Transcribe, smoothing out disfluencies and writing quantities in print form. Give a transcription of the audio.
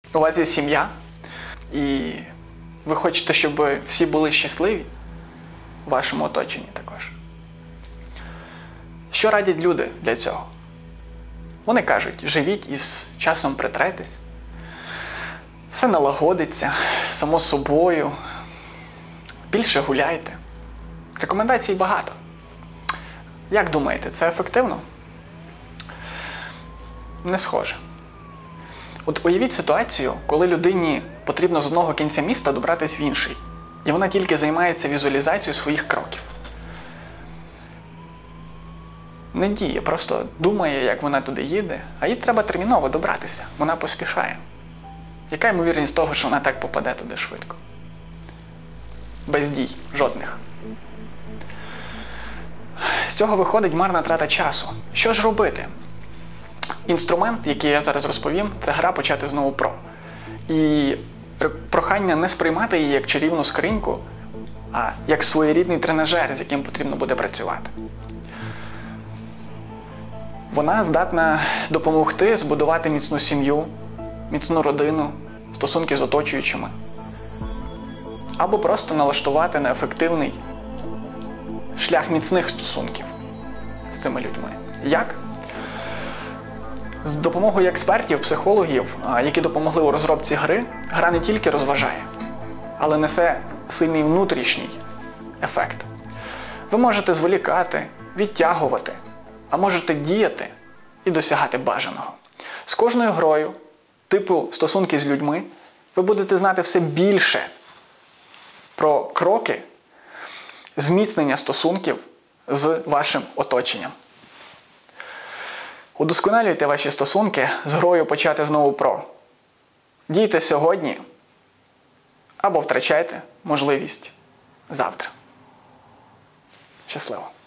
у вас є сім'я, і ви хочете, щоб всі були щасливі в вашому оточенні також. Що радять люди для цього? Вони кажуть, живіть і з часом притретесь, все налагодиться, само собою, більше гуляйте. Рекомендацій багато. Як думаєте, це ефективно? Не схоже. От уявіть ситуацію, коли людині потрібно з одного кінця міста добратися в інший. І вона тільки займається візуалізацією своїх кроків. Не діє, просто думає, як вона туди їде, а їй треба терміново добратися. Вона поспішає. Яка ймовірність того, що вона так попаде туди швидко? Без дій. Жодних. З цього виходить марна трата часу. Що ж робити? Інструмент, який я зараз розповім, це гра «Почати знову про». І прохання не сприймати її як чарівну скриньку, а як своєрідний тренажер, з яким потрібно буде працювати. Вона здатна допомогти збудувати міцну сім'ю, міцну родину, стосунки з оточуючими. Або просто налаштувати на ефективний шлях міцних стосунків з цими людьми. Як? З допомогою експертів, психологів, які допомогли у розробці гри, гра не тільки розважає, але несе сильний внутрішній ефект. Ви можете зволікати, відтягувати, а можете діяти і досягати бажаного. З кожною грою, типу стосунки з людьми, ви будете знати все більше про кроки зміцнення стосунків з вашим оточенням. Удосконалюйте ваші стосунки з грою «Почати знову про». Дійте сьогодні або втрачайте можливість завтра. Щасливо!